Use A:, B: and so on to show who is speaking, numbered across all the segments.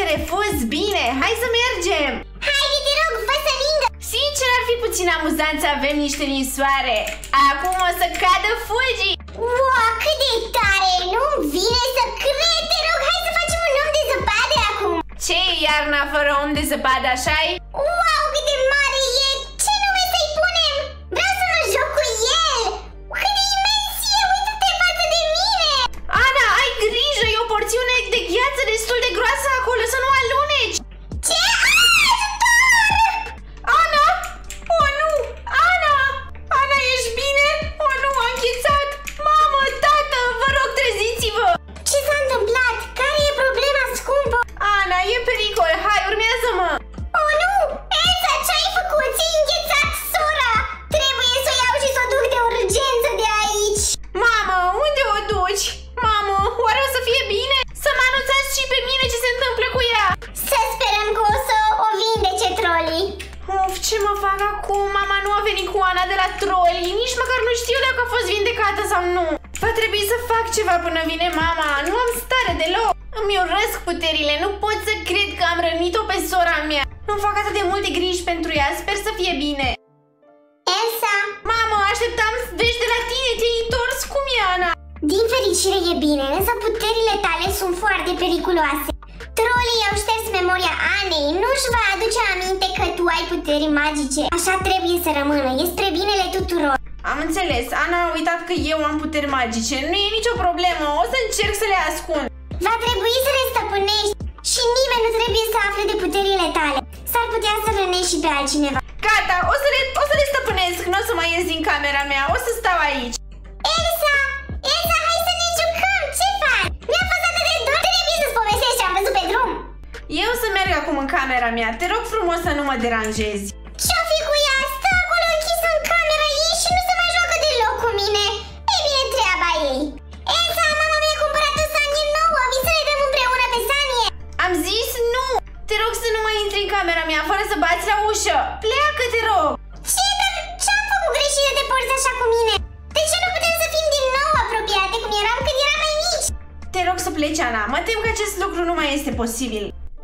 A: refuz, bine, hai să mergem!
B: Haide, te rog, fă să ningă!
A: Sincer, ar fi puțin amuzant să avem niște ninsoare. Acum o să cadă Fuji!
B: Wow, cât de tare! Nu-mi vine să cred, te rog, hai să facem un om de zăpadă acum!
A: Ce e iarna fără om de zăpadă, așa-i?
B: Wow, cât de mare e! Ce nume să-i punem? Vreau să mă joc cu el! Cât de imens e, uită-te față de mine!
A: Ana, ai grijă, e o porțiune de gheață destul de groasă acolo, să nu aluneci!
B: Ce? Ajutor!
A: Ana! Oh, nu! Ana! Ana, ești bine? Oh, nu, am înghețat! Mamă, tată, vă rog, treziți-vă!
B: Ce s-a întâmplat? Care e problema, scumpă?
A: Ana, e pericol, hai, urmează-mă!
B: Oh, nu! Elsa, ce-ai făcut? Ți-ai înghețat sora! Trebuie să o iau și să o duc de urgență de aici!
A: Mamă, unde o duci? Mamă, oare o să fie bine? Să mă anunțați și pe mine ce se întâmplă cu ea!
B: Să sperăm că o să o vindece trolii!
A: Uf, ce mă fac acum? Mama nu a venit cu Ana de la troli. Nici măcar nu știu dacă a fost vindecată sau nu. Va trebui să fac ceva până vine mama. Nu am stare deloc. Îmi urăsc puterile. Nu pot să cred că am rănit-o pe sora mea. Îmi fac atât de multe griji pentru ea. Sper să fie bine.
B: Elsa!
A: Mamă, așteptam vești de la tine. Te-ai întors? Cum e, Ana?
B: Din fericire e bine, însă puterile tale sunt foarte periculoase. Trolii au șters memoria Anei, nu-și va aduce aminte că tu ai puteri magice. Așa trebuie să rămână, e spre binele tuturor.
A: Am înțeles, Ana a uitat că eu am puteri magice. Nu e nicio problemă, o să încerc să le ascund.
B: Va trebui să le stăpânești și nimeni nu trebuie să afle de puterile tale. S-ar putea să rănești și pe altcineva.
A: Gata, o să le stăpânesc, nu o să mai ies din camera mea, o să stau aici.
B: Elsa! Elsa, hai să ne jucăm! Ce faci? Mi-a fost atât de dor, trebuie să-ți povestești ce am văzut pe drum.
A: Eu să merg acum în camera mea, te rog frumos să nu mă deranjezi.
B: Ce-o fi cu ea? Stă acolo închisă în camera ei și nu se mai joacă deloc cu mine. Ei bine, treaba ei. Elsa, mama mi-a cumpărat o sanie nouă, vii să ne dăm împreună pe sanie.
A: Am zis nu! Te rog să nu mai intri în camera mea fără să bați la ușă. Pleacă, te rog!
B: Ce? Dar ce-am făcut greșit de te porți așa cu mine? De ce nu putem să fim din nou apropiate cum eram când eram mai mici?
A: Te rog să pleci, Ana, mă tem că acest lucru nu mai este posibil.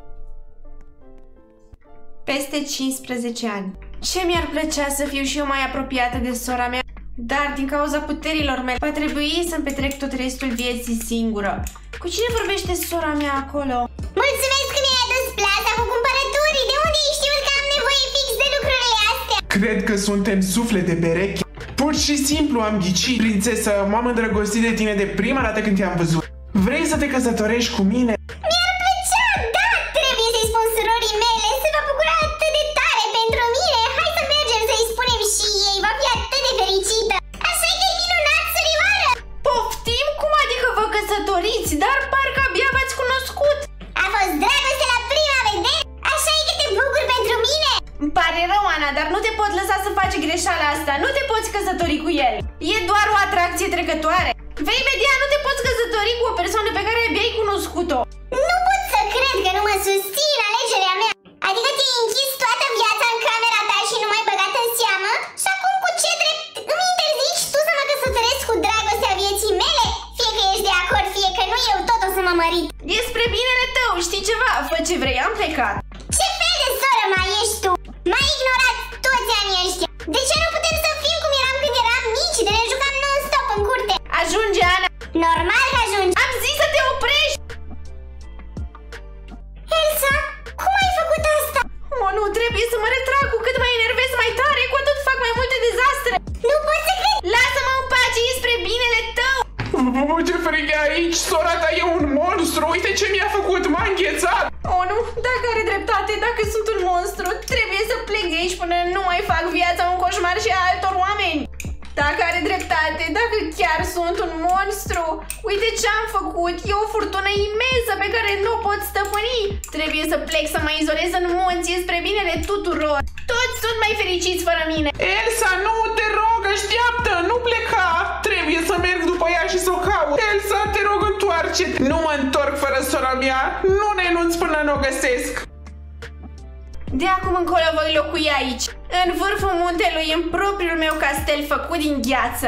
A: Peste 15 ani. Ce mi-ar plăcea să fiu și eu mai apropiată de sora mea, dar din cauza puterilor mele va trebui să-mi petrec tot restul vieții singură. Cu cine vorbește sora mea acolo?
B: Mulțumesc că mi-ai adus plasa cu cumpărături. De unde ai știut că am nevoie fix de lucrurile astea?
C: Cred că suntem suflete pereche. Pur și simplu am ghicit. Prințesă, m-am îndrăgostit de tine de prima dată când te-am văzut. Vrei să te căsătorești cu mine?
B: Mi-ar plăcea, da! Trebuie să-i spun surorii mele, se va bucura atât de tare pentru mine. Hai să mergem să-i spunem și ei, va fi atât de fericită. Așa că e minunat, surioară!
A: Poftim? Cum adică vă căsătoriți? Dar parcă abia v-ați cunoscut.
B: A fost dragoste la prima vedere, așa e că te bucuri pentru mine.
A: Îmi pare rău, Ana, dar nu te pot lăsa să faci greșeala asta. Nu te poți căsători cu el. E doar o atracție trecătoare. Vei vedea, nu te poți căsători cu o persoană pe care abia ai cunoscut-o.
B: Nu pot să cred că nu mă susții în alegerea mea. Adică te-ai închis toată viața în camera ta și nu m-ai băgat în seamă? Și acum cu ce drept îmi interzici tu să mă căsătoresc cu dragostea vieții mele? Fie că ești de acord, fie că nu, eu tot o să mă mărit.
A: E spre binele tău, știi ceva? Fă ce vrei, am plecat.
B: Ce fel de soră mai ești tu? M-ai ignorat toți anii ăștia. De ce nu putem să fim cum eram când eram mici, de ne jucam non-stop în curte?
A: Ajunge, Ana.
B: Normal că ajungi.
A: Am zis să te oprești.
B: Elsa, cum ai făcut asta?
A: Oh, nu, trebuie să mă retrag. Cu cât mă enervez mai tare, cu atât fac mai multe dezastre.
B: Nu pot să cred.
A: Lasă-mă în pace, e spre binele tău.
C: Ce frig e aici! Sora ta e un monstru! Uite ce mi-a făcut! M-a înghețat!
A: Oh, nu, dacă are dreptate, dacă sunt un monstru, trebuie să plec de aici până nu mai fac viața un coșmar și a altor oameni. Dacă are dreptate, dacă chiar sunt un monstru, uite ce am făcut, e o furtună imensă pe care nu o pot stăpâni. Trebuie să plec să mă izolez în munți, e spre binele tuturor. Toți sunt mai fericiți fără mine.
C: Elsa, nu, te rog, așteaptă! Nu pleca! Trebuie să merg după ea și să o caut! Elsa, te rog, întoarce-te! Nu mă întorc fără sora mea! Nu renunț până nu o găsesc!
A: De acum încolo voi locui aici, în vârful muntelui, în propriul meu castel făcut din gheață.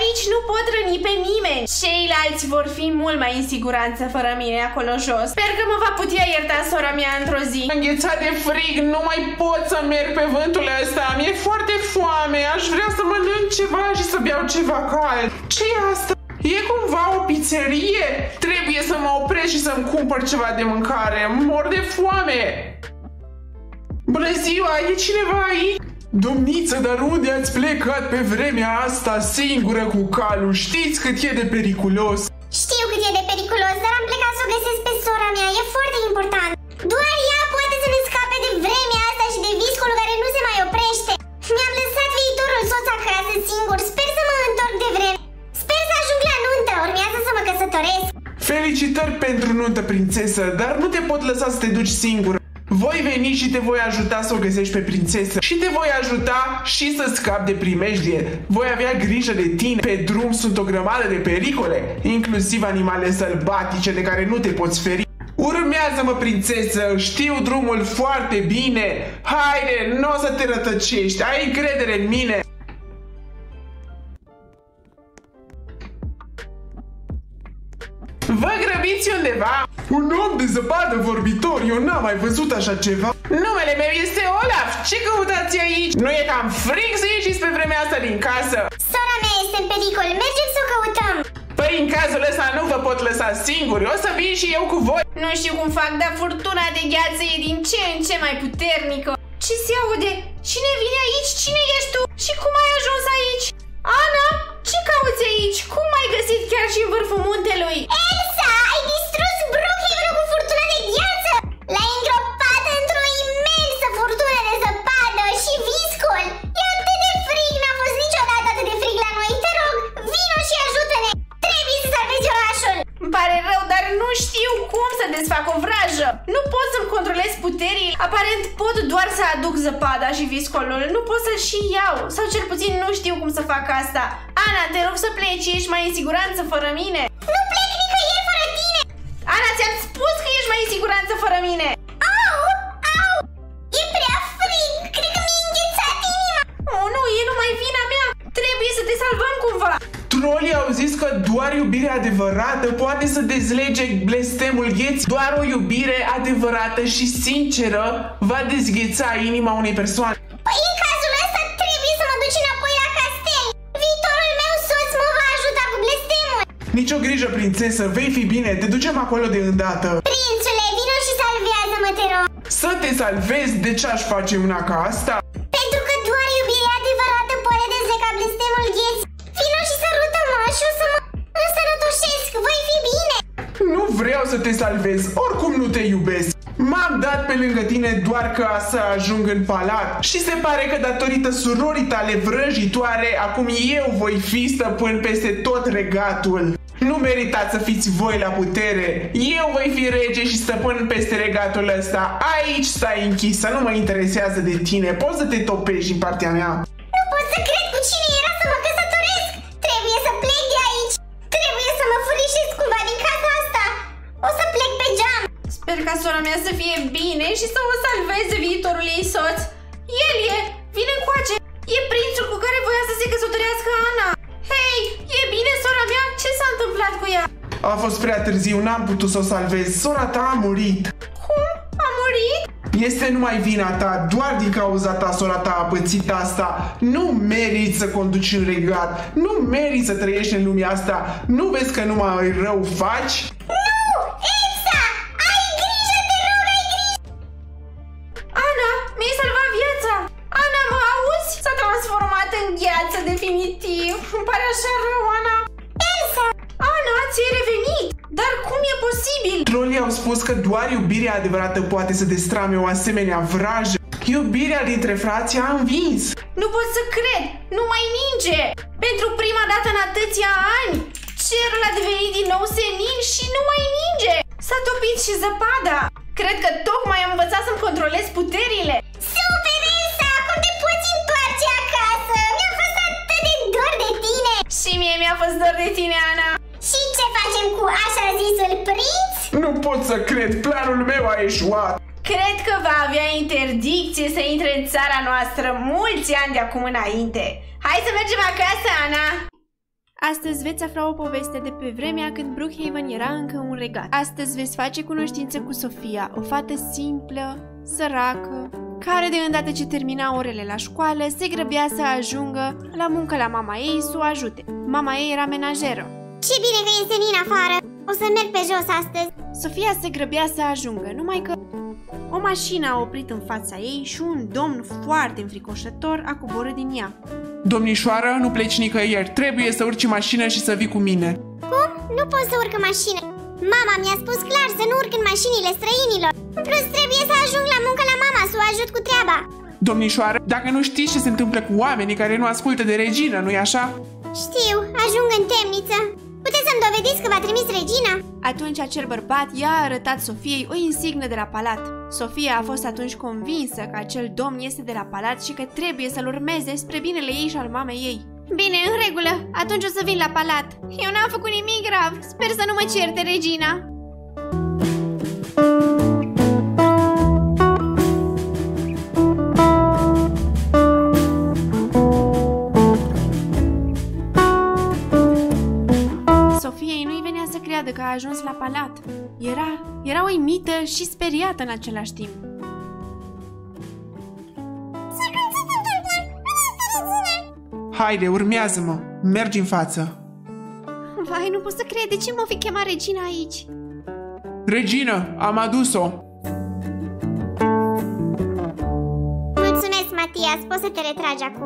A: aici nu pot răni pe nimeni. Ceilalți vor fi mult mai în siguranță fără mine acolo jos. Sper că mă va putea ierta sora mea într-o zi.
C: Înghețat de frig, nu mai pot să merg pe vântul ăsta. Mi-e foarte foame, aș vrea să mănânc ceva și să beau ceva cald. Ce-i asta? E cumva o pizzerie? Trebuie să mă opresc și să-mi cumpăr ceva de mâncare. Mor de foame. Bună ziua, e cineva aici? Domniță, dar unde ați plecat pe vremea asta singură cu calul? Știți cât e de periculos?
B: Știu cât e de periculos, dar am plecat să o găsesc pe sora mea, e foarte important. Doar ea poate să ne scape de vremea asta și de viscolul care nu se mai oprește. Mi-am lăsat viitorul soț acasă singur, sper să mă întorc de vreme. Sper să ajung la nuntă, urmează să mă căsătoresc.
C: Felicitări pentru nuntă, prințesă, dar nu te pot lăsa să te duci singură. Voi veni și te voi ajuta să o găsești pe prințesă și te voi ajuta și să scapi de primejdie. Voi avea grijă de tine. Pe drum sunt o grămadă de pericole, inclusiv animale sălbatice de care nu te poți feri. Urmează-mă, prințesă, știu drumul foarte bine. Haide, nu o să te rătăcești, ai încredere în mine. Vă grăbiți undeva? Un om de zăpadă vorbitor, eu n-am mai văzut așa ceva. Numele meu este Olaf, ce căutați aici? Nu e cam frig să ieșiți pe vremea asta din casă?
B: Sora mea este în pericol, mergem să o căutăm.
C: Păi în cazul ăsta nu vă pot lăsa singuri, o să vin și eu cu voi.
A: Nu știu cum fac, dar furtuna de gheață e din ce în ce mai puternică. Ce se aude? Cine vine aici? Cine ești tu? Și cum ai ajuns aici? Ana, ce cauți aici? Cum ai găsit chiar și în vârful muntelui?
B: Elsa, ai distrus Brookhaven cu furtuna de gheață! L-ai îngropat într-o imensă furtună de zăpadă și viscol! E atât de frig, n-a fost niciodată atât de frig la noi, te rog, vino și ajută-ne! Trebuie să salvezi orașul!
A: Îmi pare rău, dar nu știu cum să desfac o vrajă. Nu pot să-mi controlez puterile. Aparent pot doar să aduc zăpada și viscolul. Nu pot să-l și iau. Sau cel puțin nu știu cum să fac asta. Ana, te rog să pleci, ești mai în siguranță fără mine.
B: Nu plec nicăieri fără tine!
A: Ana, ți-am spus că ești mai în siguranță fără mine.
B: Au! Au! E prea frig! Cred că mi-e înghețat inima!
A: Oh, nu, e numai vina mea. Trebuie să te salvăm cumva.
C: Trolii au zis că doar iubirea adevărată poate să dezlege blestemul gheții. Doar o iubire adevărată și sinceră va dezgheța inima unei persoane.
B: Păi în cazul ăsta trebuie să mă duci înapoi la castel. Viitorul meu soț mă va ajuta cu blestemul.
C: Nicio grijă, prințesă, vei fi bine, te ducem acolo de îndată.
B: Prințule, vino și salvează-mă, te rog.
C: Să te salvezi? De ce aș face una ca asta?
B: Pentru că doar iubirea adevărată poate dezlega blestemul gheții. Vino și sărută-mă și o să mă însănătoșesc, voi fi bine.
C: Nu vreau să te salvez, oricum nu te iubesc. M-am dat pe lângă tine doar ca să ajung în palat și se pare că datorită surorii tale vrăjitoare, acum eu voi fi stăpân peste tot regatul. Nu meritați să fiți voi la putere. Eu voi fi rege și stăpân peste regatul ăsta. Aici stai închisă, nu mă interesează de tine. Poți să te topești din partea mea.
B: Nu pot să cred cu cine era să mă căsătoresc. Trebuie să plec de aici. Trebuie să mă furișez cumva din casa asta. O să plec pe geam.
A: Sper ca sora mea să fie bine și să o salveze viitorul ei soț. El e! Vine încoace! E prințul cu care voia să se căsătorească Ana! Hei! E bine, sora mea? Ce s-a întâmplat cu ea?
C: A fost prea târziu, n-am putut să o salvez. Sora ta a murit.
A: Cum? A murit?
C: Este numai vina ta, doar din cauza ta sora ta a pățit asta. Nu meriți să conduci un regat. Nu meriți să trăiești în lumea asta. Nu vezi că numai rău faci?
B: Nu! Elsa! Ai grijă, te rog, ai grijă!
A: Ana, mi-ai salvat viața! Ana, mă auzi? S-a transformat în gheață definitiv. Îmi pare așa rău, Ana.
B: Elsa!
A: Ana, ți-ai revenit! Dar cum e posibil?
C: Trolii au spus că doar iubirea adevărată poate să destrame o asemenea vrajă. Iubirea dintre frații a învins.
A: Nu pot să cred! Nu mai ninge! Pentru prima dată în atâția ani, cerul a devenit din nou senin și nu mai ninge! S-a topit și zăpada! Cred că tocmai am învățat să-mi controlez puterile!
B: Super, Elsa! Acum te poți întoarce acasă! Mi-a fost atât de dor de tine!
A: Și mie mi-a fost dor de tine, Ana!
B: Și ce facem cu așa zisul prinț?
C: Nu pot să cred, planul meu a eșuat.
A: Cred că va avea interdicție să intre în țara noastră mulți ani de acum înainte. Hai să mergem acasă, Ana! Astăzi veți afla o poveste de pe vremea când Brookhaven era încă un regat. Astăzi veți face cunoștință cu Sofia, o fată simplă, săracă, care de îndată ce termina orele la școală se grăbea să ajungă la muncă la mama ei să o ajute. Mama ei era menajeră.
B: Ce bine că este Nina afară! O să merg pe jos astăzi.
A: Sofia se grăbea să ajungă, numai că o mașină a oprit în fața ei și un domn foarte înfricoșător a coborât din ea.
C: Domnișoară, nu pleci nicăieri, trebuie să urci în mașină și să vii cu mine.
B: Cum? Nu pot să urc în mașină. Mama mi-a spus clar să nu urc în mașinile străinilor. În plus, trebuie să ajung la muncă la mama să o ajut cu treaba.
C: Domnișoară, dacă nu știți ce se întâmplă cu oamenii care nu ascultă de Regina, nu-i așa?
B: Știu, ajung în temniță. Puteți să-mi dovediți că v-a trimis Regina?
A: Atunci acel bărbat i-a arătat Sofiei o insignă de la palat. Sofia a fost atunci convinsă că acel domn este de la palat și că trebuie să-l urmeze spre binele ei și al mamei ei. Bine, în regulă, atunci o să vin la palat. Eu n-am făcut nimic grav, sper să nu mă certe Regina. Sofiei nu-i venea să creadă că a ajuns la palat. Era uimită și speriată în același timp.
C: Haide, urmează-mă, mergi în față.
A: Vai, nu pot să cred, de ce m-o fi chemat Regina aici?
C: Regină, am adus-o.
B: Mulțumesc, Matias, poți să te retragi acum.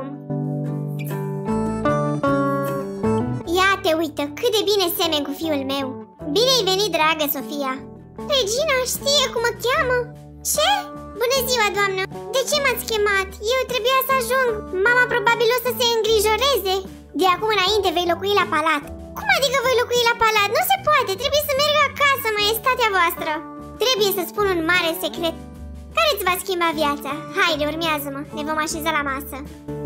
B: Ia te uită, cât de bine semeni cu fiul meu. Bine ai venit, dragă Sofia. Regina știe cum mă cheamă? Ce? Bună ziua, doamnă! De ce m-ați chemat? Eu trebuia să ajung. Mama probabil o să se îngrijoreze. De acum înainte vei locui la palat. Cum adică voi locui la palat? Nu se poate, trebuie să merg acasă, maestatea voastră. Trebuie să spun un mare secret care îți va schimba viața. Haide, urmează-mă, ne vom așeza la masă.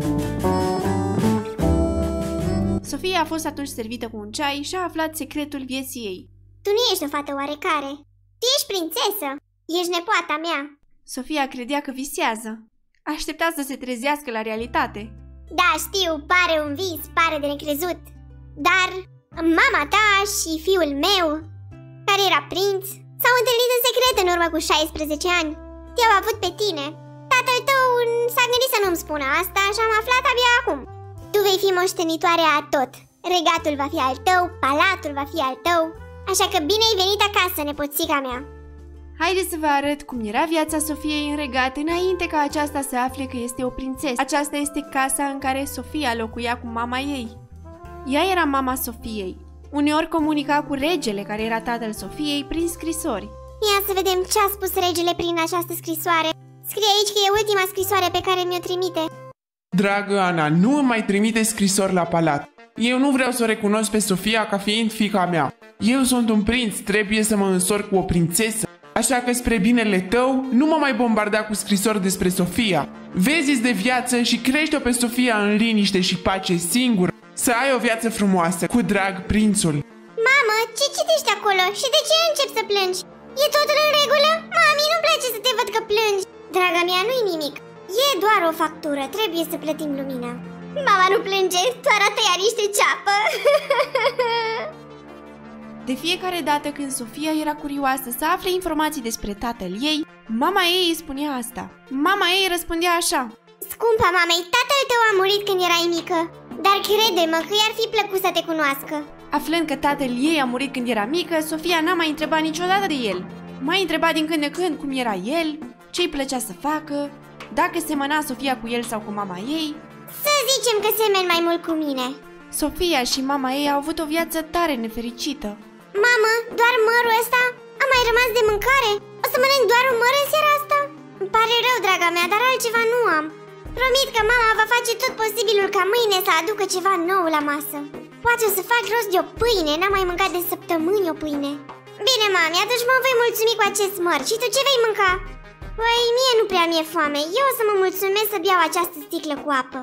A: Sofia a fost atunci servită cu un ceai și a aflat secretul vieții ei.
B: Tu nu ești o fată oarecare. Tu ești prințesă. Ești nepoata mea.
A: Sofia credea că visează. Aștepta să se trezească la realitate.
B: Da, știu, pare un vis, pare de necrezut. Dar mama ta și fiul meu, care era prinț, s-au întâlnit în secret în urmă cu 16 ani. Te-au avut pe tine. Tatăl tău s-a gândit să nu-mi spună asta și am aflat abia acum. Tu vei fi moștenitoarea a tot. Regatul va fi al tău, palatul va fi al tău. Așa că bine ai venit acasă, nepoțica mea.
A: Haideți să vă arăt cum era viața Sofiei în regat înainte ca aceasta să afle că este o prințesă. Aceasta este casa în care Sofia locuia cu mama ei. Ea era mama Sofiei. Uneori comunica cu regele, care era tatăl Sofiei, prin scrisori.
B: Ia să vedem ce a spus regele prin această scrisoare. Scrie aici că e ultima scrisoare pe care mi-o trimite.
C: Dragă Ana, nu îmi mai trimite scrisori la palat. Eu nu vreau să o recunosc pe Sofia ca fiind fiica mea. Eu sunt un prinț, trebuie să mă însor cu o prințesă. Așa că spre binele tău, nu mă mai bombarda cu scrisori despre Sofia. Vezi-ți de viață și crește-o pe Sofia în liniște și pace singură. Să ai o viață frumoasă, cu drag, prințul.
B: Mamă, ce citești acolo și de ce începi să plângi? E totul în regulă? Mami, nu-mi place să te văd că plângi. Draga mea, nu-i nimic. E doar o factură, trebuie să plătim lumina. Mama, nu plânge, tu arată iar niște ceapă.
A: De fiecare dată când Sofia era curioasă să afle informații despre tatăl ei, mama ei îi spunea asta. Mama ei răspundea așa.
B: Scumpa mamei, tatăl tău a murit când erai mică, dar crede-mă că i-ar fi plăcut să te cunoască.
A: Aflând că tatăl ei a murit când era mică, Sofia n-a mai întrebat niciodată de el. Mai întreba din când în când cum era el, ce-i plăcea să facă, dacă semăna Sofia cu el sau cu mama ei.
B: Să zicem că semeni mai mult cu mine.
A: Sofia și mama ei au avut o viață tare nefericită.
B: Mamă, doar mărul ăsta? A mai rămas de mâncare? O să mănânc doar un măr în seara asta? Îmi pare rău, draga mea, dar altceva nu am. Promit că mama va face tot posibilul ca mâine să aducă ceva nou la masă. Poate o să fac rost de o pâine, n-am mai mâncat de săptămâni o pâine. Bine, mami, atunci mă voi mulțumi cu acest măr. Și tu ce vei mânca? Păi, mie nu prea mi-e foame. Eu o să mă mulțumesc să beau această sticlă cu apă.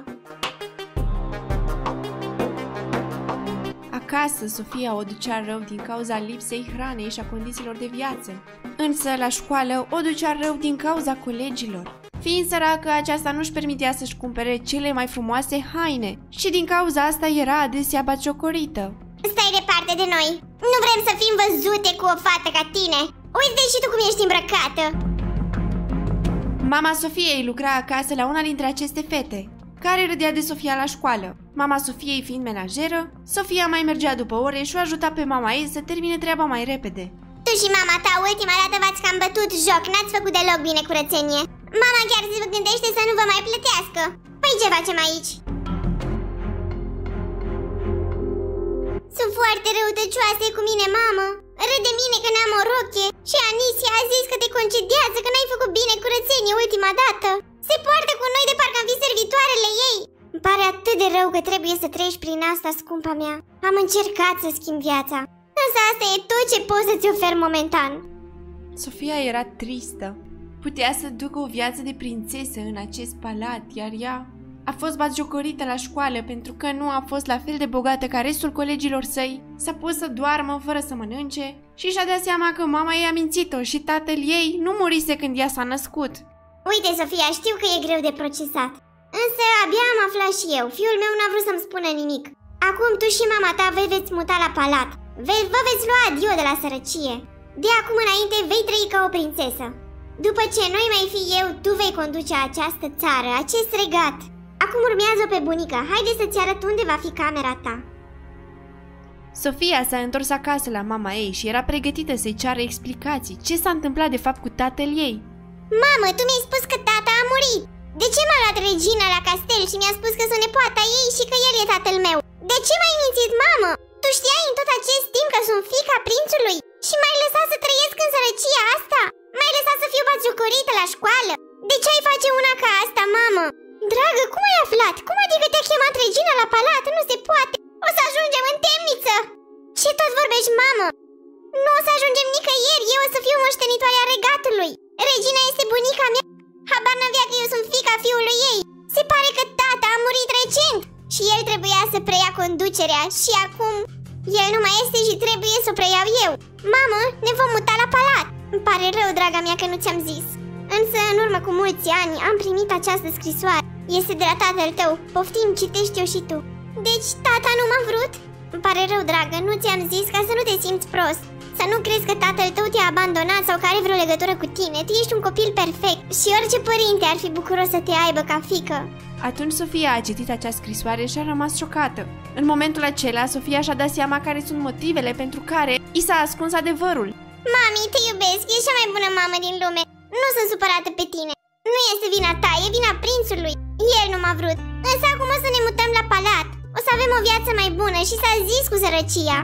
A: Acasă, Sofia o ducea rău din cauza lipsei hranei și a condițiilor de viață. Însă, la școală, o ducea rău din cauza colegilor. Fiind săracă, aceasta nu-și permitea să-și cumpere cele mai frumoase haine și din cauza asta era adesea batjocorită.
B: Stai departe de noi! Nu vrem să fim văzute cu o fată ca tine! Uite și tu cum ești îmbrăcată!
A: Mama Sofiei lucra acasă la una dintre aceste fete, care râdea de Sofia la școală. Mama Sofiei fiind menajeră, Sofia mai mergea după ore și o ajuta pe mama ei să termine treaba mai repede.
B: Tu și mama ta ultima dată v-ați cam bătut joc, n-ați făcut deloc bine curățenie. Mama chiar se gândește să nu vă mai plătească. Păi ce facem aici? Sunt foarte răutăcioase cu mine, mamă. Râd de mine că n-am o rochie și Anisia a zis că te concediază, că n-ai făcut bine curățenie ultima dată. Se poartă cu noi de parcă am fi servitoarele ei. Îmi pare atât de rău că trebuie să treci prin asta, scumpa mea. Am încercat să schimb viața, însă asta e tot ce pot să-ți ofer momentan.
A: Sofia era tristă. Putea să ducă o viață de prințesă în acest palat, iar ea a fost batjocorită la școală pentru că nu a fost la fel de bogată ca restul colegilor săi, s-a pus să doarmă fără să mănânce și și-a dat seama că mama ei a mințit-o și tatăl ei nu murise când ea s-a născut.
B: Uite, Sofia, știu că e greu de procesat, însă abia am aflat și eu. Fiul meu n-a vrut să-mi spună nimic. Acum tu și mama ta vă veți muta la palat. Vă veți lua adio de la sărăcie. De acum înainte vei trăi ca o prințesă. După ce nu mai fi eu, tu vei conduce această țară, acest regat. Acum urmează pe bunica. Haide să-ți arăt unde va fi camera ta.
A: Sofia s-a întors acasă la mama ei și era pregătită să-i ceară explicații ce s-a întâmplat de fapt cu tatăl ei.
B: Mamă, tu mi-ai spus că tata a murit. De ce m-a luat regina la castel și mi-a spus că sunt nepoata ei și că el e tatăl meu? De ce m-ai mințit, mamă? Tu știai în tot acest timp că sunt fiica prințului și m-ai lăsat să trăiesc în sărăcia asta? M-ai lăsat să fiu batjocorită la școală? De ce ai face una ca asta, mamă? Dragă, cum ai aflat? Cum adică te-a chemat regina la palat? Nu se poate! O să ajungem în temniță! Ce tot vorbești, mamă? Nu o să ajungem nicăieri, eu o să fiu moștenitoarea regatului. Regina este bunica mea. Habar n-avea că eu sunt fiica fiului ei. Se pare că tata a murit recent și el trebuia să preia conducerea și acum el nu mai este și trebuie să o preiau eu. Mamă, ne vom muta la palat. Îmi pare rău, draga mea, că nu ți-am zis. Însă, în urmă cu mulți ani, am primit această scrisoare. Este de la tatăl tău. Poftim, citește-o și tu. Deci, tata nu m-a vrut? Îmi pare rău, dragă, nu ți-am zis ca să nu te simți prost. Să nu crezi că tatăl tău te-a abandonat sau că are vreo legătură cu tine. Tu ești un copil perfect și orice părinte ar fi bucuros să te aibă ca fiică.
A: Atunci Sofia a citit acea scrisoare și a rămas șocată. În momentul acela, Sofia și-a dat seama care sunt motivele pentru care i s-a ascuns adevărul.
B: Mami, te iubesc, ești cea mai bună mamă din lume. Nu sunt supărată pe tine. Nu este vina ta, e vina prințului. El nu m-a vrut. Însă acum o să ne mutăm la palat. O să avem o viață mai bună și s-a zis cu sărăcia.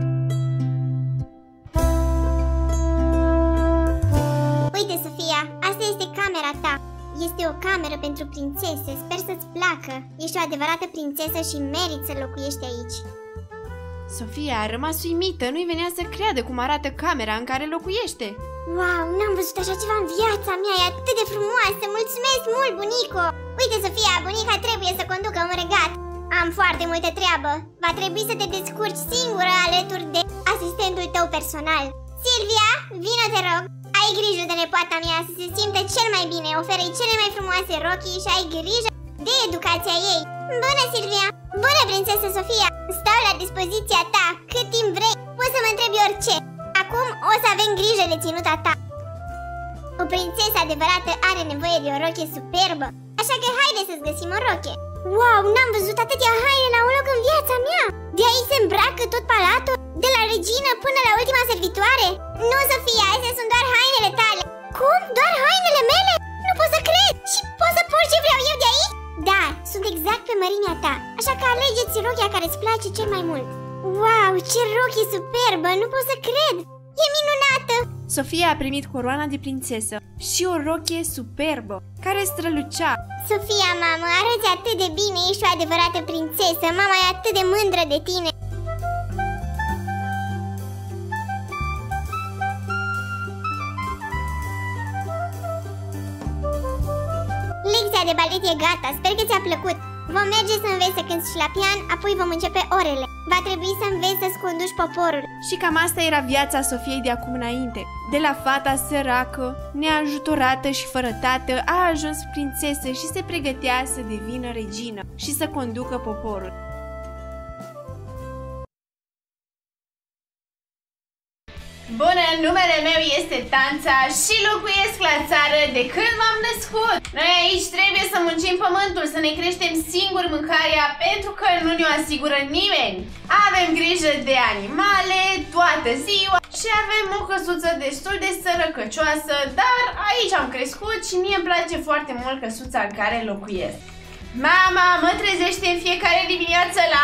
B: Uite, Sofia, asta este camera ta. Este o cameră pentru prințese, sper să-ți placă. Ești o adevărată prințesă și meriți să locuiești aici.
A: Sofia a rămas uimită, nu-i venea să creadă cum arată camera în care locuiește.
B: Wow, n-am văzut așa ceva în viața mea, e atât de frumoasă, mulțumesc mult, bunico! Uite, Sofia, bunica trebuie să conducă un regat. Am foarte multă treabă, va trebui să te descurci singură alături de asistentul tău personal. Silvia, vină te rog, ai grijă de nepoata mea să se simtă cel mai bine, oferă-i cele mai frumoase rochii și ai grijă de educația ei. Bună, Silvia! Bună, prințesă Sofia! Stau la dispoziția ta, cât timp vrei, poți să mă întrebi orice. Acum o să avem grijă de ținuta ta. O prințesă adevărată are nevoie de o rochie superbă, așa că haide să-ți găsim o rochie. Wow, n-am văzut atâtea haine la un loc în viața mea! De aici se îmbracă tot palatul, de la regină până la ultima servitoare? Nu, Sofia, astea sunt doar hainele tale. Cum? Doar hainele mele? Nu pot să cred! Și pot să porți ce vreau eu de aici? Da, sunt exact pe mărimea ta, așa că alegeți rochia care îți place cel mai mult. Wow, ce rochie superbă, nu pot să cred! E minunată!
A: Sofia a primit coroana de prințesă și o rochie superbă, care strălucea.
B: Sofia, mamă, arăți atât de bine, ești o adevărată prințesă, mama e atât de mândră de tine. Lecția de balet e gata, sper că ți-a plăcut. Vom merge să înveți să cânti și la pian, apoi vom începe orele. Va trebui să înveți să-ți conduci poporul.
A: Și cam asta era viața Sofiei de acum înainte. De la fata săracă, neajutorată și fără tată, a ajuns prințesă și se pregătea să devină regină și să conducă poporul. Bună, numele meu este Tanța și locuiesc la țară de când m-am născut. Noi aici trebuie să muncim pământul, să ne creștem singuri mâncarea pentru că nu ne-o asigură nimeni. Avem grijă de animale toată ziua și avem o căsuță destul de sărăcăcioasă, dar aici am crescut și mie îmi place foarte mult căsuța în care locuiesc. Mama mă trezește în fiecare dimineață la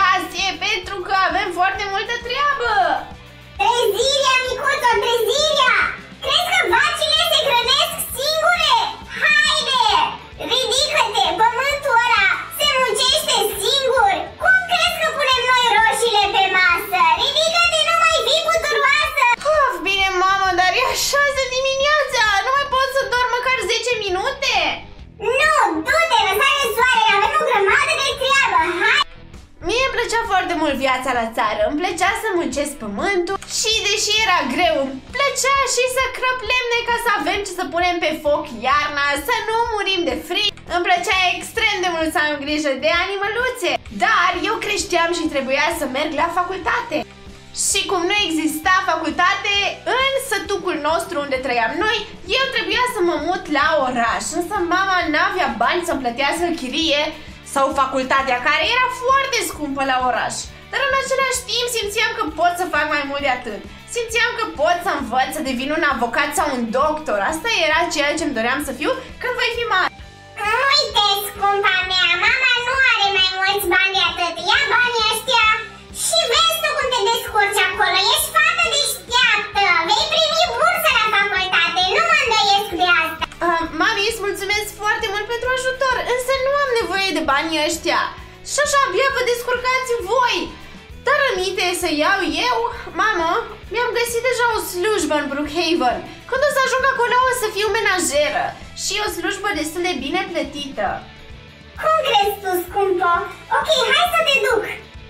A: 6 pentru că avem foarte multă treabă.
B: Trezirea, micuțo, trezirea! Crezi că vacile se hrănesc singure? Haide! Ridică-te! Pământul ăla se muncește singur! Cum crezi că punem noi roșiile pe masă? Ridică-te, nu mai vii cu duroasă!
A: Of, bine, mamă, dar e 6 dimineața! Nu mai pot să dorm măcar 10 minute?
B: Nu! Du-te, lăsare soarele! Avem o grămadă de treabă! Hai!
A: Mie îmi plăcea foarte mult viața la țară, îmi plăcea să muncesc pământul și deși era greu, îmi plăcea și să crăp lemne ca să avem ce să punem pe foc iarna, să nu murim de frig. Îmi plăcea extrem de mult să am grijă de animăluțe, dar eu creșteam și trebuia să merg la facultate. Și cum nu exista facultate în sătucul nostru unde trăiam noi, eu trebuia să mă mut la oraș, însă mama n-avea bani să-mi plătească chirie sau facultatea, care era foarte scumpă la oraș. Dar în același timp simțeam că pot să fac mai mult de atât. Simțeam că pot să învăț să devin un avocat sau un doctor. Asta era ceea ce îmi doream să fiu când voi fi mare.
B: Uite, scumpa mea, mama nu are mai mulți bani de atât. Ia banii ăștia și vezi tu cum te descurci acolo. Ești fată deșteaptă. Vei primi bursă la facultate. Nu mă îndoiesc de asta.
A: Mami, îți mulțumesc foarte mult pentru ajutor, însă nu am nevoie de banii ăștia. Și așa abia vă descurcați voi. Dar aminte să iau eu? Mamă, mi-am găsit deja o slujbă în Brookhaven. Când o să ajung acolo o să fiu menajeră și o slujbă destul de bine plătită.
B: Cum crezi tu, scumpo? Ok, hai să te duc.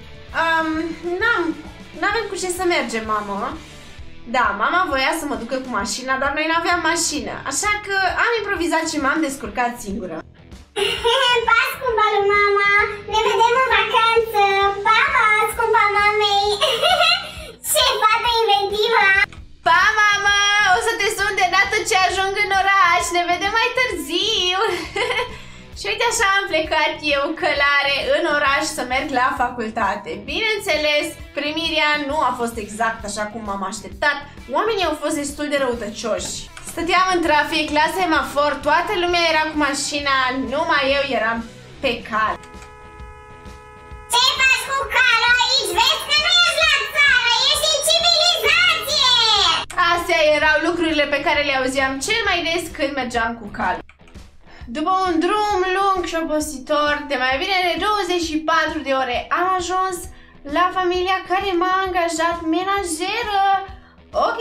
A: N-avem cu ce să mergem, mamă. Da, mama voia să mă ducă cu mașina, dar noi n-aveam mașină, așa că am improvizat și m-am descurcat singură.
B: Pa, scumpa lui mama! Ne vedem în vacanță! Pa, scumpa mamei! Ce fată inventivă!
A: Pa, mamă! O să te sun de dată ce ajung în oraș, ne vedem mai târziu! Și uite așa am plecat eu călare în oraș să merg la facultate. Bineînțeles, primirea nu a fost exact așa cum m-am așteptat. Oamenii au fost destul de răutăcioși. Stăteam în trafic, la semafor, toată lumea era cu mașina, numai eu eram pe cal.
B: Ce faci cu calul aici? Vezi că nu ești la țară, ești în civilizație!
A: Astea erau lucrurile pe care le auzeam cel mai des când mergeam cu cal. După un drum lung și obositor de mai bine de 24 de ore, am ajuns la familia care m-a angajat menajeră. Ok,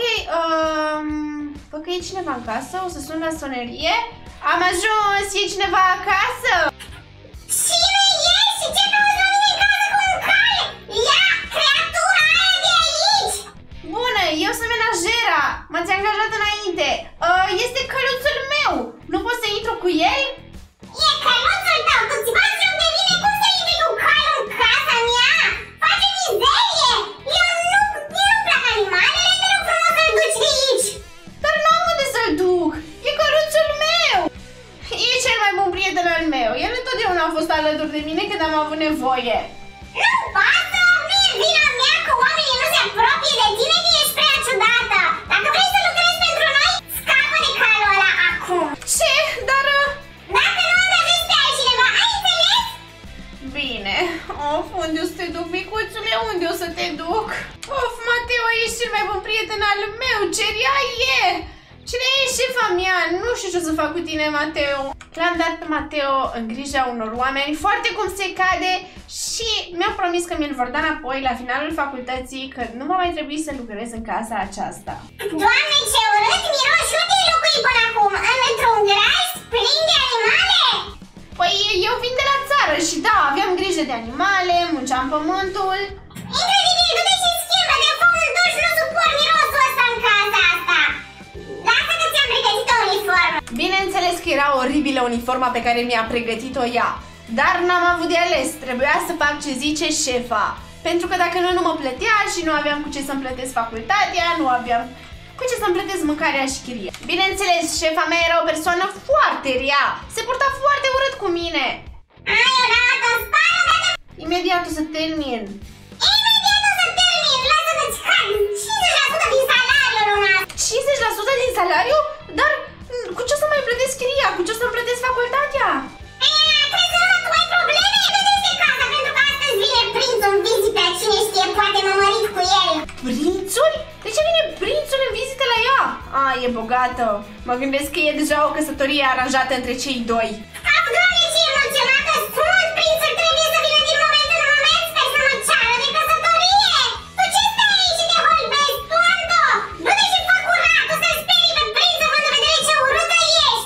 A: că e cineva în casă, o să sun la sonerie. Am ajuns, e cineva acasă?
B: Cine ești și ce cauți la mine în casă cu un cal? Ia creatura aia de aici!
A: Bună, eu sunt menajera, m-ați angajat înainte. Este căluțul meu, nu pot să intru cu el?
B: E căluțul tău, tu-ți bați joc de mine, cum să intri cu calul în casa mea? Face mizerie! Nu-mi plac animalele, te rog frumos să-l duci de aici!
A: Dar n-am unde să-l duc, e căluțul meu! E cel mai bun prieten al meu, el întotdeauna a fost alături de mine când am avut nevoie.
B: Nu-mi pasă, nu e vina mea că oamenii nu se apropie de tine, că ești prea ciudată! Dacă vrei să lucrezi pentru noi, scapă de calul ăla acum!
A: Ce? Dar...
B: Dacă nu angajezi pe altcineva, ai înțeles?
A: Bine. Of, unde o să te duc, micuțule? Unde o să te duc? Of, Mateo, ești cel mai bun prieten al meu, ce rea e! Cine e șefa mea? Nu știu ce o să fac cu tine, Mateo. L-am dat pe Mateo în grija unor oameni foarte cum se cade și mi-a promis că mi-l vor da înapoi la finalul facultății, că nu va mai trebui să lucrez în casa aceasta.
B: Doamne, ce urât miros! Unde ai locuit până acum? Într-un graj plin de animale?
A: Păi eu vin de la țară și da, aveam grijă de animale, munceam pământul. Bineînțeles că era oribilă uniforma pe care mi-a pregătit-o ea, dar n-am avut de ales, trebuia să fac ce zice șefa. Pentru că dacă nu mă plătea și nu aveam cu ce să-mi plătesc facultatea, nu aveam cu ce să-mi plătesc mâncarea și chiria. Bineînțeles, șefa mea era o persoană foarte rea, se purta foarte urât cu mine. Imediat o să termin.
B: Lasă-te-ți cad! 50% din salariul lumea!
A: 50% din salariu? Dar cu ce o să mai plătesc chiria? Cu ce o să-mi plătesc facultatea?
B: Crezi că tu ai probleme? Du-te de casă, pentru că astăzi vine prințul în vizită. Cine știe, poate mă mărit cu el.
A: Prințul? De ce vine prințul în vizită la ea? E bogată. Mă gândesc că e deja o căsătorie aranjată între cei doi.
B: Doamne, ce emoționată sunt! Prințul trebuie să vină din moment în moment. Sper să mă ceară de căsătorie. Tu ce stai aici și te holbezi, toanto? Du-te și fă curat, o să-l sperii pe prinț, având în vedere ce urâtă ești.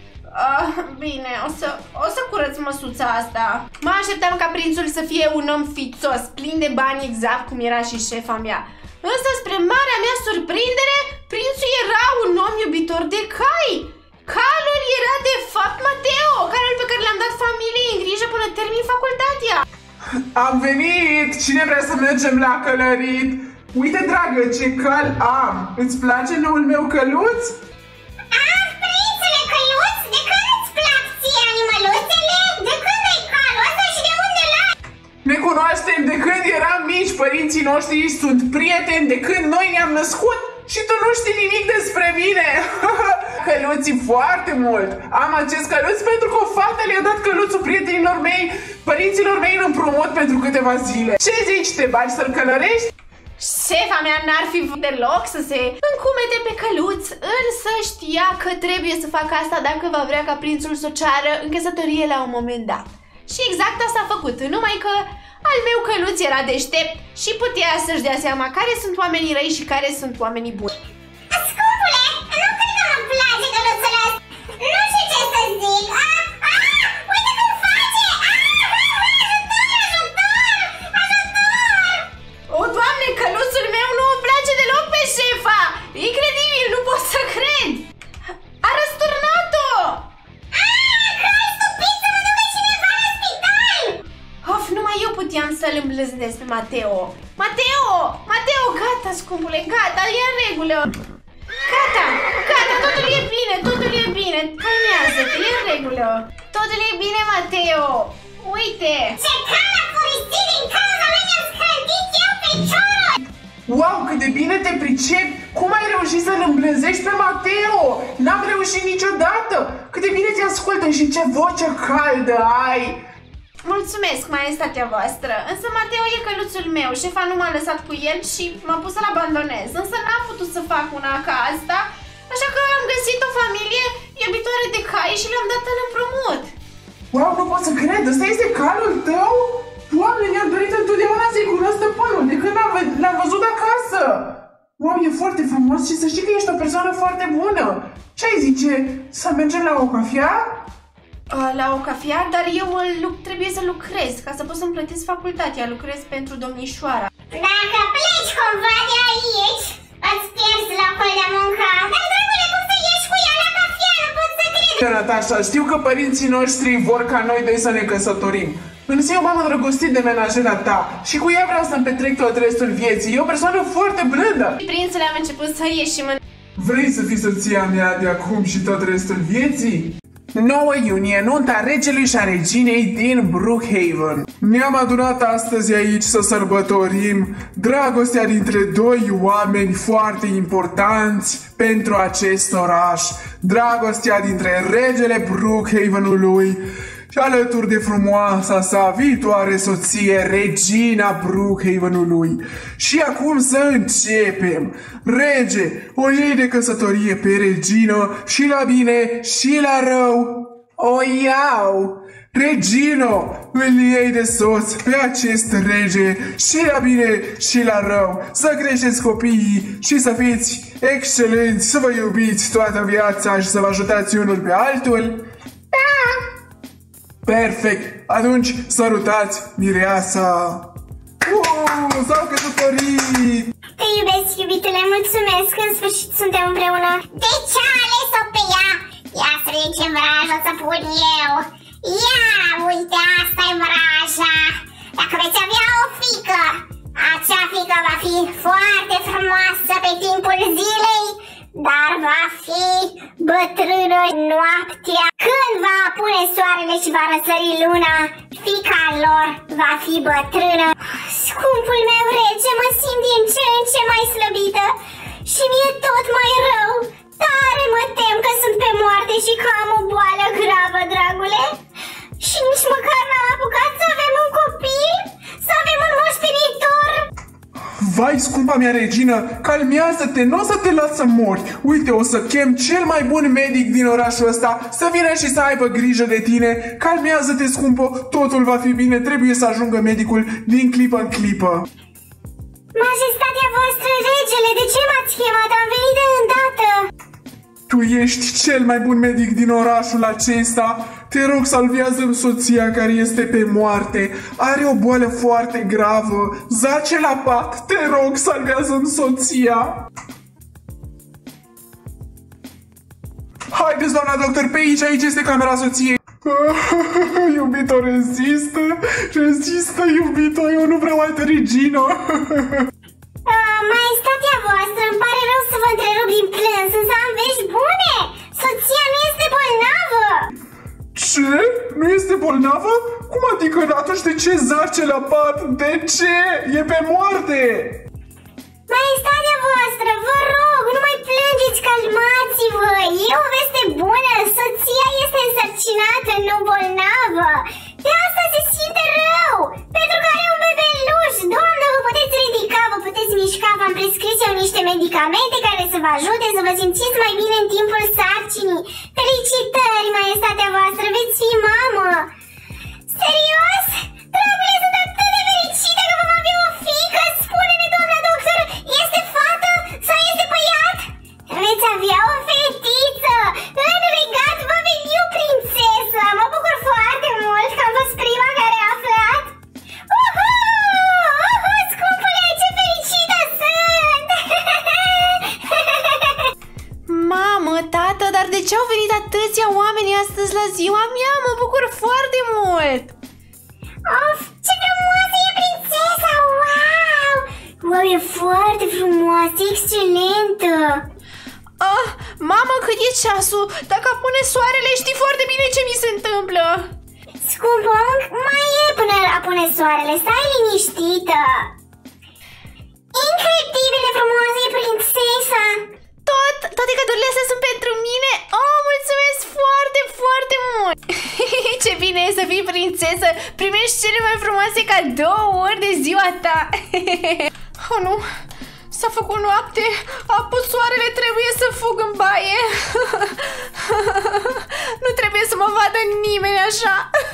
A: Bine, o să curăț măsuța asta. Mă așteptam ca prințul să fie un om fițos, plin de bani, exact cum era și șefa mea. Însă, spre marea mea surprindere, prințul era un om iubitor de cai. Calul era de fapt Mateo, calul pe care l-am dat familiei în grijă până termin facultatea.
C: Am venit! Cine vrea să mergem la călărit? Uite, dragă, ce cal am! Îți place noul meu căluț?
B: Prințele, căluț? De când îți plac ție animăluțele? De când ai calul ăsta și de unde l-ai?
C: Ne cunoaștem de când eram mici, părinții noștri sunt prieteni de când noi ne-am născut și tu nu știi nimic despre mine. Căluții foarte mult. Am acest căluț pentru că o fată le-a dat căluțul prietenilor mei, părinților mei în împrumut pentru câteva zile. Ce zici, te bagi să-l călărești?
A: Șefa mea n-ar fi vrut deloc să se încumete pe căluț, însă știa că trebuie să facă asta dacă va vrea ca prințul să o ceară în căsătorie la un moment dat. Și exact asta a făcut, numai că al meu căluț era deștept și putea să-și dea seama care sunt oamenii răi și care sunt oamenii buni.
B: Scumpule, nu cred că mă place căluțul ăsta. Nu știu ce să zic. Uite cum face! Ajutor!
A: O, Doamne, căluțul meu nu îmi place deloc pe șefa! Incredibil, nu pot să cred! A răsturnat-o!
B: Crai stupid, să mă ducă cineva la spital!
A: Of, numai eu puteam să-l îmblăznesc pe Mateo. Mateo, gata, scumpule, gata, e în regulă. Gata, totul e bine, calmează-te, e în regulă. Totul e bine, Mateo. Uite!
B: Ce cal a furisit din cauza lui, mi-am scrântit eu piciorul!
C: Wow, cât de bine te pricepi! Cum ai reușit să-l îmblânzești pe Mateo? N-am reușit niciodată! Cât de bine te ascultă și ce voce caldă ai!
A: Mulțumesc, maestatea voastră, însă Mateo e căluțul meu, șefa nu m-a lăsat cu el și m-a pus să-l abandonez, însă n-am putut să fac una ca asta, așa că am găsit o familie iubitoare de cai și le-am dat în împrumut.
C: Wow, nu pot să cred! Ăsta este calul tău? Doamne, mi-am dorit întotdeauna să-i cunosc stăpânul, de când l-am văzut acasă! Wow, e foarte frumos și să știi că ești o persoană foarte bună! Ce ai zice? Să mergem la o cafea?
A: La o cafea, dar eu trebuie să lucrez, ca să pot să-mi plătesc facultatea, lucrez pentru domnișoara.
B: Dacă pleci cumva de aici, îți pierzi locul de muncă. Dar, dragule, cum să ieși cu ea la cafea? Nu pot să cred!
C: Natasha, știu că părinții noștri vor ca noi doi să ne căsătorim. Însă eu m-am îndrăgostit de menajera ta și cu ea vreau să-mi petrec tot restul vieții. E o persoană foarte blândă.
A: Prințule, am început să ieșim în...
C: Vrei să fii soția mea de acum și tot restul vieții? 9 iunie, nunta regelui și a reginei din Brookhaven. Ne-am adunat astăzi aici să sărbătorim dragostea dintre doi oameni foarte importanți pentru acest oraș. Dragostea dintre regele Brookhavenului și alături de frumoasa sa viitoare soție, regina Brookhavenului. Și acum să începem. Rege, o iei de căsătorie pe regină și la bine și la rău. O iau. Regino, îl iei de soț pe acest rege și la bine și la rău. Să creșteți copiii și să fiți excelenți, să vă iubiți toată viața și să vă ajutați unul pe altul.
B: Da!
C: Perfect! Atunci sărutați mireasa! S-au căsătorit!
B: Te iubesc, iubitule, mulțumesc, în sfârșit suntem împreună. De ce a ales-o pe ea? Ia să vedem ce spun eu. Ia, uite, asta e vraja. Dacă veți avea o fiică, acea fiică va fi foarte frumoasă pe timpul zilei, dar va fi bătrână noaptea. Când va apune soarele și va răsări luna, fiica lor va fi bătrână. Scumpul meu rege, mă simt din ce în ce mai slăbită și mi-e tot mai rău. Tare mă tem că sunt pe moarte și că am o boală gravă, dragule. Și nici măcar n-am apucat să avem un copil, să avem un moștenitor.
D: Vai, scumpa mea regină, calmează-te, nu o să te las să mori. Uite, o să chem cel mai bun medic din orașul ăsta să vină și să aibă grijă de tine. Calmează-te, scumpă, totul va fi bine, trebuie să ajungă medicul din clipă în clipă.
B: Majestatea voastră, regele, de ce m-ați chemat? Am venit de îndată.
D: Tu ești cel mai bun medic din orașul acesta. Te rog, salvează-mi soția care este pe moarte. Are o boală foarte gravă. Zace la pat. Te rog, salvează-mi soția. Haideți, doamna doctor, pe aici, aici este camera soției. Iubito, rezistă, iubito, eu nu vreau altă regină.
B: Maestatea voastră, îmi pare rău să vă întrerup din plâns, însă am vești bune! Soția nu este bolnavă!
D: Ce? Nu este bolnavă? Cum adică? Atunci de ce zace la pat? De ce? E pe moarte!
B: Maestatea voastră, vă rog, nu mai plângeți, calmați-vă! E o veste bună, soția este însărcinată, nu bolnavă! De asta se simte rău! Pentru că are un bebeluș! Doamnă, vă puteți ridica, vă puteți mișca, v-am prescris eu niște medicamente care să vă ajute să vă simțiți mai bine în timpul sarcinii! Felicitări, maestatea voastră, veți fi mamă! Serios? Dragule, sunt atât de fericită că vom avea o fiică! Spune-ne, doamna doctor, este fată sau este băiat? Veți avea o fetiță! În regat va veni o prințesă! Mă bucur foarte mult că am fost prima care a aflat! Scumpule, ce fericită sunt!
A: Mamă, tată, dar de ce au venit atâția oameni astăzi la ziua mea? Mă bucur foarte mult!
B: Of, ce frumoasă e prințesa! Wow! Wow, e foarte frumoasă, excelentă!
A: Oh, mamă, cât e ceasul? Dacă apune soarele, știi foarte bine ce mi se întâmplă!
B: Scumpă, mai e până apune soarele, stai liniștită! Incredibil de frumoasă e prințesa!
A: Toate cadourile astea sunt pentru mine? Oh, mulțumesc foarte, foarte mult! Ce bine e să fii prințesă! Primești cele mai frumoase cadouri de ziua ta! Oh, nu! S-a făcut noapte, a apus soarele, trebuie să fug în baie. Nu trebuie să mă vadă nimeni așa.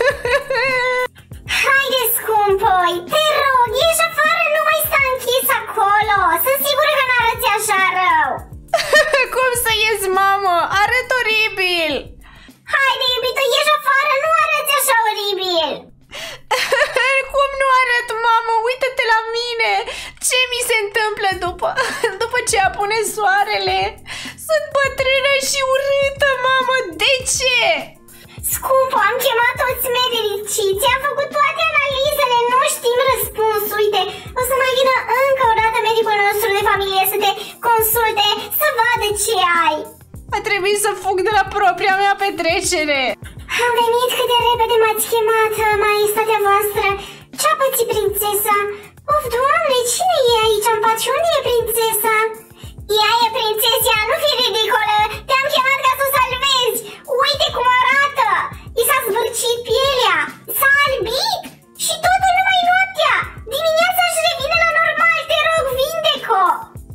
B: Haide, scumpoi, te rog, ieși afară, nu mai sta închis acolo. Sunt sigură că n-arăți așa rău.
A: Cum să ies, mamă? Arăt oribil.
B: Haide, iubito, ieși afară, nu arăți așa oribil.
A: Cum nu arăt, mamă? Uită-te la mine! Ce mi se întâmplă după ce apune soarele? Sunt bătrână și urâtă, mamă! De ce?
B: Scumpă, am chemat toți medicii, ți-am făcut toate analizele, nu știm răspuns. Uite, o să mai vină încă o dată medicul nostru de familie să te consulte, să vadă ce ai.
A: A trebuit să fug de la propria mea petrecere.
B: Am venit cât de repede m-ați chemat, maestatea voastră. Ce-a pățit prințesa? Of, Doamne, cine e aici în pat și unde e prințesa? Ea e prințesia, nu fi ridicolă! Te-am chemat ca să o salvezi! Uite cum arată! I s-a zvârcit pielea! S-a albit! Și totul numai noaptea! Dimineața își revine la normal, te rog, vindeco!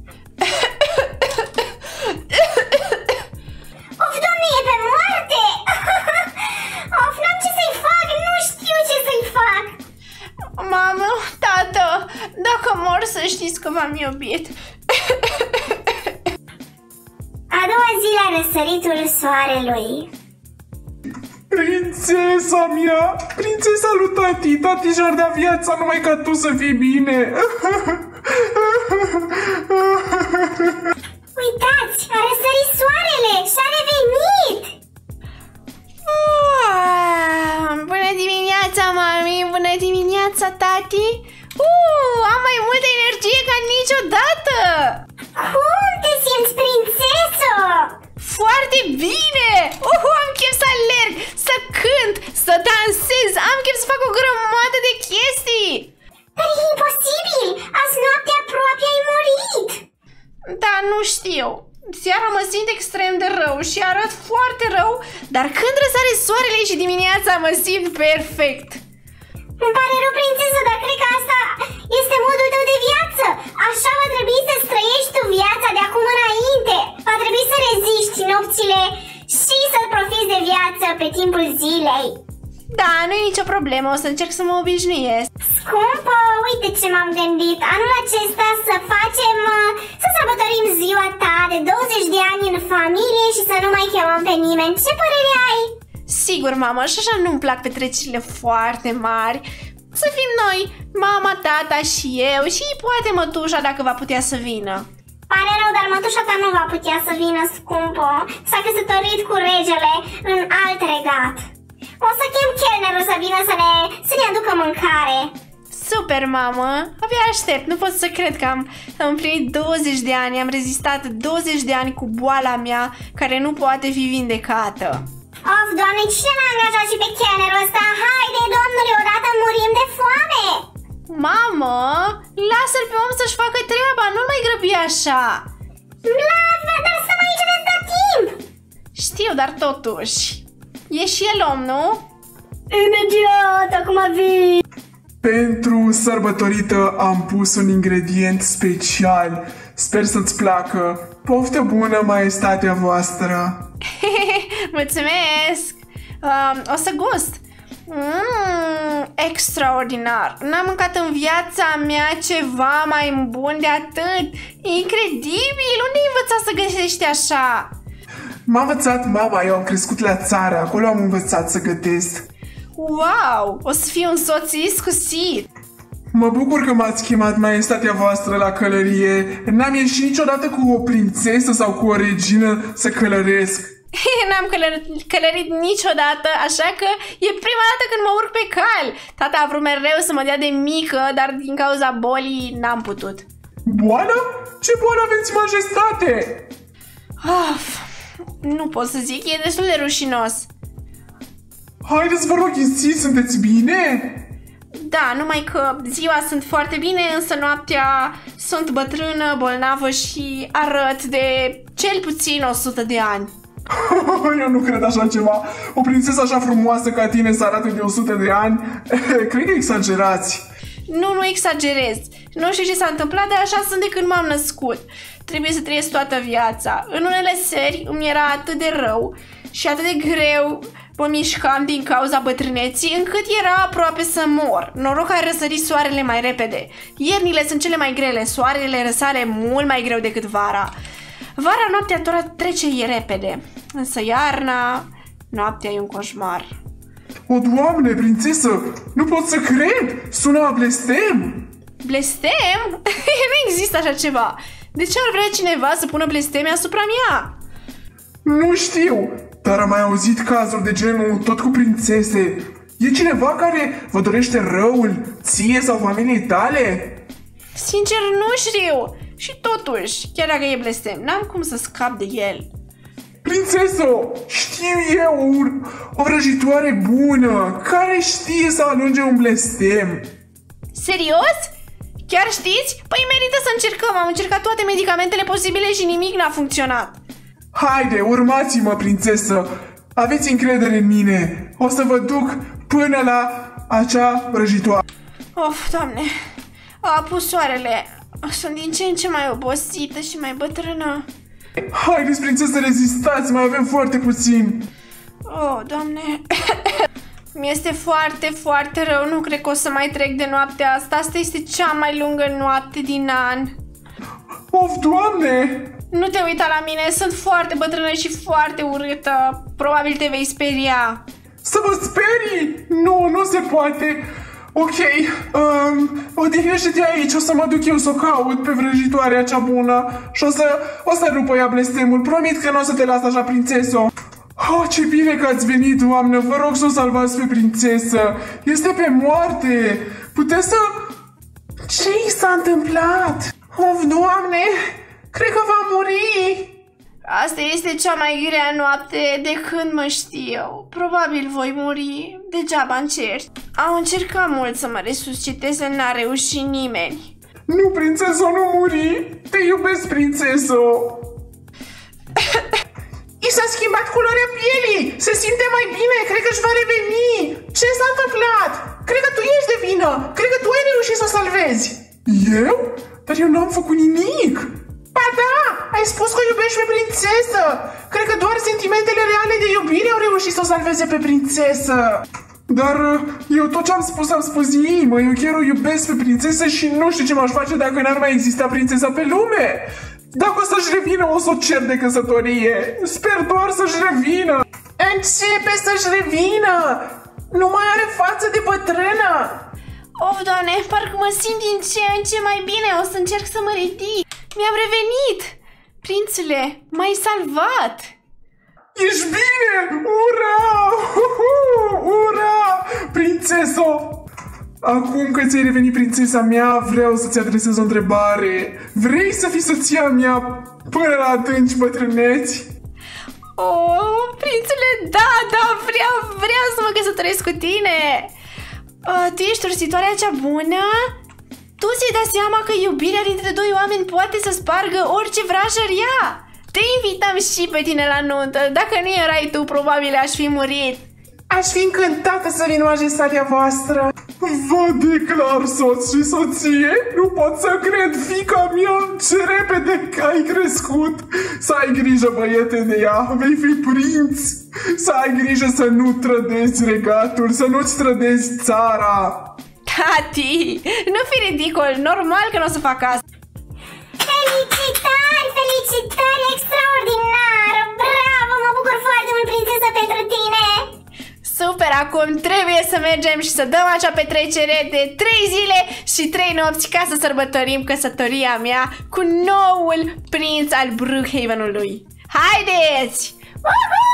B: Of, Doamne, e pe moarte! Of, n-am ce să-i fac, nu știu ce să-i fac!
A: Mamă, tată, dacă mor să știți că v-am iubit.
B: A doua zi la răsăritul soarelui.
D: Prințesa mea! Prințesa lui tati! Tati și-ar da viața numai ca tu să fii bine!
B: Uitați! A răsărit soarele! Și-a revenit!
A: tati? Am mai multă energie ca niciodată!
B: Cum te simți, prințesă?
A: Foarte bine! Am chef să alerg, să cânt, să dansez, am chef să fac o grămadă de chestii!
B: Dar e imposibil! Azi noapte aproape ai murit!
A: Da, nu știu. Seara mă simt extrem de rău și arăt foarte rău, dar când răsare soarele și dimineața mă simt perfect.
B: Îmi pare rău, prințesă, dar cred că asta este modul tău de viață. Așa va trebui să trăiești tu viața de acum înainte. Va trebui să reziști nopțile și să profiți de viață pe timpul zilei.
A: Da, nu e nicio problemă, o să încerc să mă obișnuiesc.
B: Scumpă, uite ce m-am gândit. Anul acesta să sărbătorim ziua ta de 20 de ani în familie și să nu mai chemăm pe nimeni. Ce părere ai?
A: Sigur, mamă, și așa nu-mi plac petrecerile foarte mari. Să fim noi, mama, tata și eu și poate mătușa dacă va putea să vină.
B: Pare rău, dar mătușa ta nu va putea să vină, scumpă. S-a căsătorit cu regele în alt regat. O să chem chelnerul să vină să ne aducă mâncare.
A: Super, mamă! Abia aștept, nu pot să cred că am împlinit 20 de ani, am rezistat 20 de ani cu boala mea care nu poate fi vindecată.
B: Of, Doamne, cine l-a angajat și pe chelnerul ăsta? Haide, domnule, odată murim de foame!
A: Mamă, lasă-l pe om să-și facă treaba, nu-l mai grăbi așa!
B: Dar stăm aici de atâta timp!
A: Știu, dar totuși, e și el om, nu?
B: Imediat, acum vii!
D: Pentru sărbătorită am pus un ingredient special. Sper să-ți placă. Poftă bună, maestatea voastră!
A: Mulțumesc! O să gust! Extraordinar! N-am mâncat în viața mea ceva mai bun de atât! Incredibil! Unde ai învățat să găsești așa?
D: M-a învățat mama, eu am crescut la țară, acolo am învățat să gătesc.
A: Wow! O să fiu un soț iscusit!
D: Mă bucur că m-ați chemat, maestatea voastră, la călărie. N-am ieșit niciodată cu o prințesă sau cu o regină să călăresc.
A: N-am călărit niciodată, așa că e prima dată când mă urc pe cal. Tata a vrut mereu să mă dea de mică, dar din cauza bolii n-am putut.
D: Boală? Ce boală aveți, majestate?
A: Nu pot să zic, e destul de rușinos.
D: Haideți, vă rog, insist, sunteți bine?
A: Da, numai că ziua sunt foarte bine, însă noaptea sunt bătrână, bolnavă și arăt de cel puțin 100 de ani.
D: Eu nu cred așa ceva. O prințesă așa frumoasă ca tine să arate de 100 de ani? Cred că exagerați.
A: Nu exagerez. Nu știu ce s-a întâmplat, dar așa sunt de când m-am născut. Trebuie să trăiesc toată viața. În unele seri îmi era atât de rău și atât de greu mă mișcam din cauza bătrâneții, încât era aproape să mor. Noroc că a răsărit soarele mai repede. Iernile sunt cele mai grele, soarele răsare mult mai greu decât vara. Vara, noaptea trece repede, însă iarna, noaptea e un coșmar.
D: O, Doamne, prințesă, nu pot să cred! Sună a blestem!
A: Blestem? Nu există așa ceva. De ce ar vrea cineva să pună blesteme asupra mea?
D: Nu știu, dar am mai auzit cazuri de genul tot cu prințese. E cineva care vă dorește răul ție sau familiei tale?
A: Sincer, nu știu. Și totuși, chiar dacă e blestem, n-am cum să scap de el.
D: Prințesă, știu eu o vrăjitoare bună care știe să alunge un blestem.
A: Serios? Chiar știți? Păi merită să încercăm. Am încercat toate medicamentele posibile și nimic n-a funcționat.
D: Haide, urmați-mă, prințesă. Aveți încredere în mine. O să vă duc până la acea vrăjitoare.
A: Of, Doamne, a apus soarele. Sunt din ce în ce mai obosită și mai bătrână.
D: Haideți, prințesă, rezistați, mai avem foarte puțin.
A: Oh, Doamne. Mi-este foarte, foarte rău. Nu cred că o să mai trec de noaptea asta. Asta este cea mai lungă noapte din an.
D: Of, Doamne!
A: Nu te uita la mine, sunt foarte bătrână și foarte urâtă. Probabil te vei speria.
D: Să vă sperii? Nu se poate. Ok, odihnește-te aici, o să mă duc eu să o caut pe vrăjitoarea cea bună și o să rupă ea blestemul. Promit că nu o să te las așa, prințesă. Oh, ce bine că ați venit, doamnă. Vă rog să o salvați pe prințesă. Este pe moarte. Puteți să Ce i s-a întâmplat? Of, Doamne, cred că va muri.
A: Asta este cea mai grea noapte de când mă știu. Probabil voi muri. Degeaba încerc. Au încercat mult să mă resusciteze, n-a reușit nimeni.
D: Nu, prințeso, nu muri. Te iubesc, prințeso. I s-a schimbat culoarea pielii. Se simte mai bine. Cred că își va reveni. Ce s-a întâmplat? Cred că tu ești de vină. Cred că tu ai reușit să o salvezi. Eu? Dar eu n-am făcut nimic. Ba da, ai spus că o iubești pe prințesă. Cred că doar sentimentele reale de iubire au reușit să o salveze pe prințesă. Dar eu tot ce am spus inimă. Eu chiar o iubesc pe prințesă și nu știu ce m-aș face dacă n-ar mai exista prințesa pe lume. Dacă o să-și revină, o să o cer de căsătorie. Sper doar să-și revină. Începe să-și revină. Nu mai are față de bătrână.
A: Of, Doamne, parcă mă simt din ce în ce mai bine. O să încerc să mă ridic. Mi-am revenit. Prințule, m-ai salvat.
D: Ești bine! Ura! Ura! Prințeso! Acum că ți-ai revenit prințesa mea, vreau să-ți adresez o întrebare. Vrei să fii soția mea până la adânci bătrâneți?
A: Oh, prințule, da, vreau să mă căsătoresc cu tine. Tu ești ursitoarea cea bună? Tu ți-ai dat seama că iubirea dintre doi oameni poate să spargă orice vrajăria. Te invitam și pe tine la nuntă. Dacă nu erai tu, probabil aș fi murit.
D: Aș fi încântată să vin majestatea voastră. Vă declar soț și soție. Nu pot să cred, fiica mea, ce repede că ai crescut. Să ai grijă, băiete, de ea. Vei fi prinț. Să ai grijă să nu trădezi regatul, să nu-ți trădezi țara.
A: Tati, nu fi ridicol. Normal că nu o să fac asta.
B: Felicitări, felicitări, extraordinar! Bravo, mă bucur foarte mult, prințesă, pentru tine!
A: Super, acum trebuie să mergem și să dăm acea petrecere de 3 zile și 3 nopți ca să sărbătorim căsătoria mea cu noul prinț al Brookhaven-ului. Haideți! Woohoo!